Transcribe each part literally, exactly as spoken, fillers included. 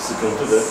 sıkıntı da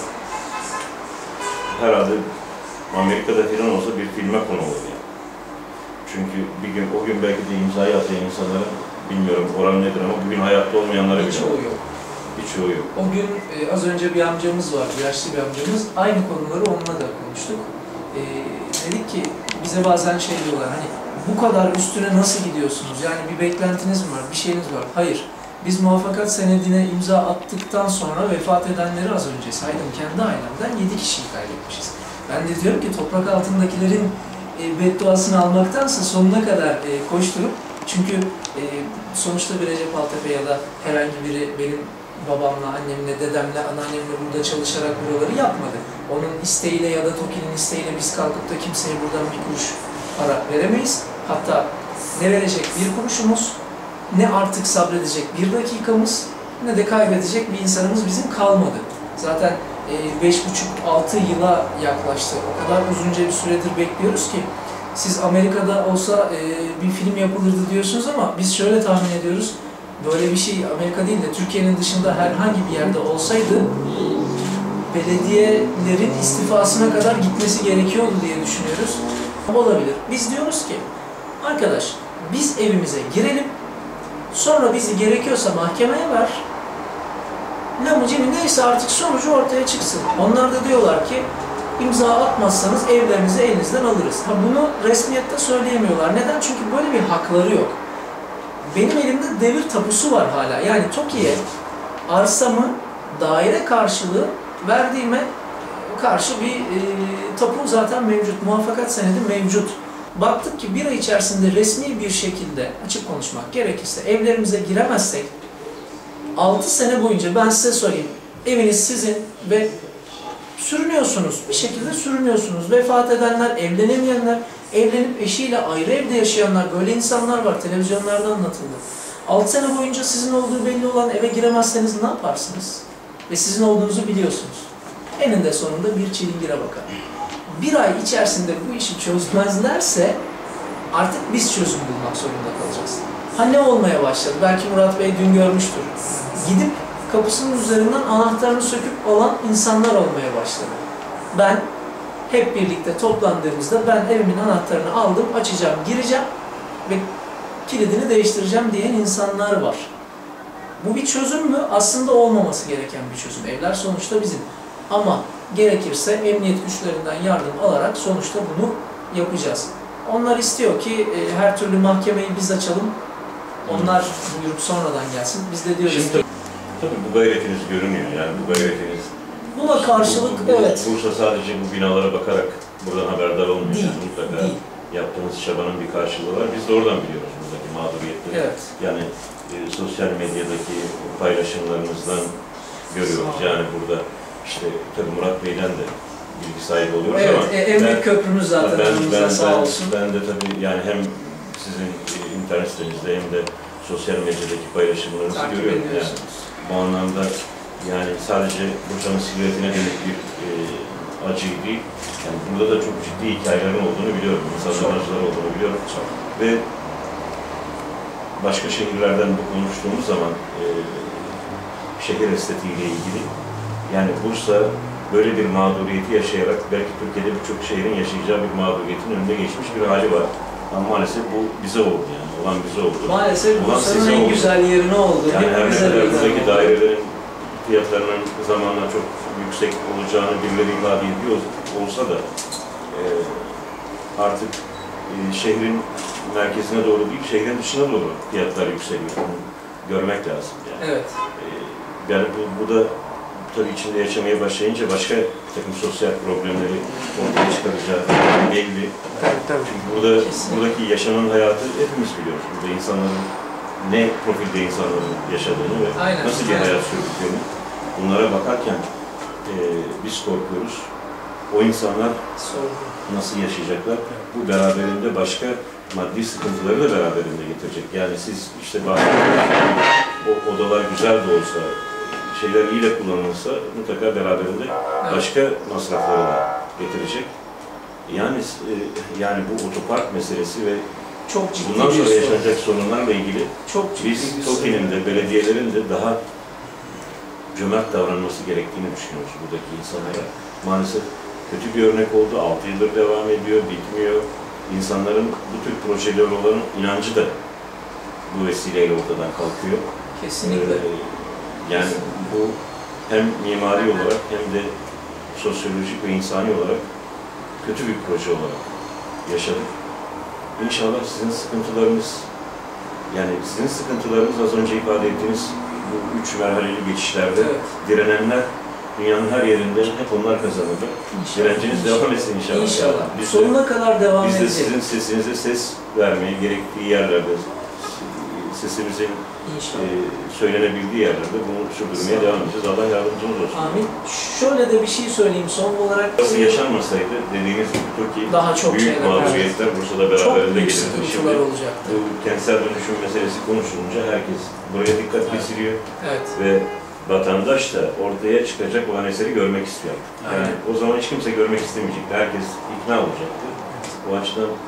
herhalde Amerika'da falan olsa bir filme konu olur yani. Çünkü bir gün, o gün belki de imzayı atayan insanların, bilmiyorum oran nedir ama bugün hayatta olmayanlara bile Birçoğu yok. Birçoğu yok. O gün e, az önce bir amcamız var, yaşlı bir amcamız. Aynı konuları onunla da konuştuk. E, dedik ki bize bazen şey diyorlar, hani bu kadar üstüne nasıl gidiyorsunuz? Yani bir beklentiniz mi var, bir şeyiniz var? Hayır. Biz muvaffakat senedine imza attıktan sonra vefat edenleri az önce saydım. Kendi ailemden yedi kişiyi kaybetmişiz. Ben de diyorum ki toprak altındakilerin e, bedduasını almaktansa sonuna kadar e, koşturup, çünkü e, sonuçta bir Recep Altepe ya da herhangi biri benim babamla, annemle, dedemle, anneannemle burada çalışarak buraları yapmadı. Onun isteğiyle ya da TOKİ'nin isteğiyle biz kalkıp da kimseye buradan bir kuruş para veremeyiz. Hatta ne verecek bir kuruşumuz, ne artık sabredecek bir dakikamız, ne de kaybedecek bir insanımız bizim kalmadı. Zaten beş buçuk altı yıla yaklaştı. O kadar uzunca bir süredir bekliyoruz ki, siz Amerika'da olsa e, bir film yapılırdı diyorsunuz ama biz şöyle tahmin ediyoruz, böyle bir şey Amerika değil de Türkiye'nin dışında herhangi bir yerde olsaydı belediyelerin istifasına kadar gitmesi gerekiyordu diye düşünüyoruz. Olabilir. Biz diyoruz ki, arkadaş biz evimize girelim, sonra bizi gerekiyorsa mahkemeye ver, lamıcını neyse artık sonucu ortaya çıksın. Onlar da diyorlar ki, imza atmazsanız evlerinizi elinizden alırız. Ha, bunu resmiyette söyleyemiyorlar. Neden? Çünkü böyle bir hakları yok. Benim elimde devir tapusu var hala. Yani TOKİ'ye arsamı daire karşılığı verdiğime karşı bir e, tapu zaten mevcut. Muvaffakat senedi mevcut. Baktık ki bir ay içerisinde resmi bir şekilde, açık konuşmak gerekirse, evlerimize giremezsek altı sene boyunca, ben size söyleyeyim, eviniz sizin ve sürünüyorsunuz. Bir şekilde sürünüyorsunuz. Vefat edenler, evlenemeyenler, evlenip eşiyle ayrı evde yaşayanlar, böyle insanlar var. Televizyonlarda anlatıldı. altı sene boyunca sizin olduğu belli olan eve giremezseniz ne yaparsınız? Ve sizin olduğunuzu biliyorsunuz. Eninde sonunda bir çilingire bakar. Bir ay içerisinde bu işi çözmezlerse artık biz çözüm bulmak zorunda kalacağız. Ha, ne olmaya başladı? Belki Murat Bey dün görmüştür. Gidip kapısının üzerinden anahtarını söküp alan insanlar olmaya başladı. Ben hep birlikte toplandığımızda ben evimin anahtarını aldım, açacağım, gireceğim ve kilidini değiştireceğim diyen insanlar var. Bu bir çözüm mü? Aslında olmaması gereken bir çözüm. Evler sonuçta bizim. Ama gerekirse emniyet güçlerinden yardım alarak sonuçta bunu yapacağız. Onlar istiyor ki e, her türlü mahkemeyi biz açalım. Onlar buyurup sonradan gelsin. Biz de diyoruz Şimdi, ki... Tabii bu gayretiniz görünüyor. Yani bu gayretiniz... Buna karşılık bu, bu, evet. Bursa sadece bu binalara bakarak buradan haberdar olmuyor. Değil, Yani mutlaka değil. yaptığınız çabanın bir karşılığı var. Biz de oradan biliyoruz buradaki mağduriyetleri. Evet. Yani e, sosyal medyadaki paylaşımlarınızdan görüyoruz. Yani burada işte tabii Murat Bey'den de bilgi sahibi oluyoruz evet, ama... Evet, en büyük köprümüz zaten ben, önümüzde, ben, sağ ben, olsun. Ben de tabii yani hem sizin internet sitenizde hem de sosyal medyadaki paylaşımlarınızı Takip görüyorum. Yani bu anlamda yani sadece Bursa'nın silüetine dönük bir e, acı değil, yani burada da çok ciddi hikayelerin olduğunu biliyorum, insanların acıları olduğunu biliyorum. Çok. Ve başka şehirlerden bu konuştuğumuz zaman e, şehir estetiğiyle ilgili, yani Bursa böyle bir mağduriyeti yaşayarak belki Türkiye'de birçok şehrin yaşayacağı bir mağduriyetin önüne geçmiş bir hali var. Ama maalesef bu bize oldu yani, olan bize oldu. Maalesef Bursa'nın en oldu. güzel yeri ne oldu? Yani her ne kadar buradaki oldu. dairelerin fiyatlarının zamanla çok yüksek olacağını birileri ifade ediyor olsa da e, artık e, şehrin merkezine doğru değil, şehrin dışına doğru fiyatlar yükseliyor. Bunu görmek lazım yani. Evet. E, yani bu, bu da tabii içinde yaşamaya başlayınca başka takım sosyal problemleri ortaya çıkaracağı belli. Tabii, tabii. Çünkü burada, buradaki yaşanan hayatı hepimiz biliyoruz. Burada insanların ne profilde insanların yaşadığını ve aynen, nasıl bir hayat sürdüklerini bunlara bakarken e, biz korkuyoruz. O insanlar nasıl yaşayacaklar? Bu beraberinde başka maddi sıkıntıları da beraberinde getirecek. Yani siz işte bahsediyorsunuz, o odalar güzel de olsa, şeyler iyi de kullanılırsa mutlaka beraberinde başka masrafları da getirecek. Yani e, yani bu otopark meselesi ve çok ciddi bundan sonra bir yaşanacak sorunlarla ilgili çok biz TOKİ'nin de belediyelerin de daha cömert davranması gerektiğini düşünüyoruz buradaki insanlara. Maalesef kötü bir örnek oldu, altı yıldır devam ediyor, bitmiyor. İnsanların bu tür projeler olan inancı da bu vesileyle ortadan kalkıyor. Kesinlikle. Ee, yani bu hem mimari olarak hem de sosyolojik ve insani olarak kötü bir proje olarak yaşadık. İnşallah sizin sıkıntılarınız, yani sizin sıkıntılarınız az önce ifade ettiğiniz bu üç merhaleli geçişlerde Evet. direnenler dünyanın her yerinde hep onlar kazanacak. Direnciniz devam etsin inşallah. İnşallah. Biz de, Sonuna kadar devam biz de edecek. sizin sesinize ses vermeyi gerektiği yerlerde, sesimizin e, söylenebildiği yerlerde bunu sürdürmeye devam edeceğiz. Allah yardımcınız olsun. Amin. Şöyle de bir şey söyleyeyim son olarak. Nasıl yaşanmasaydı dediğiniz gibi Türkiye daha çok büyük şeyler, mağduriyetler Bursa'da çok beraberinde büyük gelirdi. sıkıntılar Şimdi olacaktı. bu kentsel dönüşüm meselesi konuşulunca herkes buraya dikkat kesiliyor Evet. ve vatandaş da ortaya çıkacak olan eseri görmek istiyor. Yani Aynen. o zaman hiç kimse görmek istemeyecekti. Herkes ikna olacaktı. O açıdan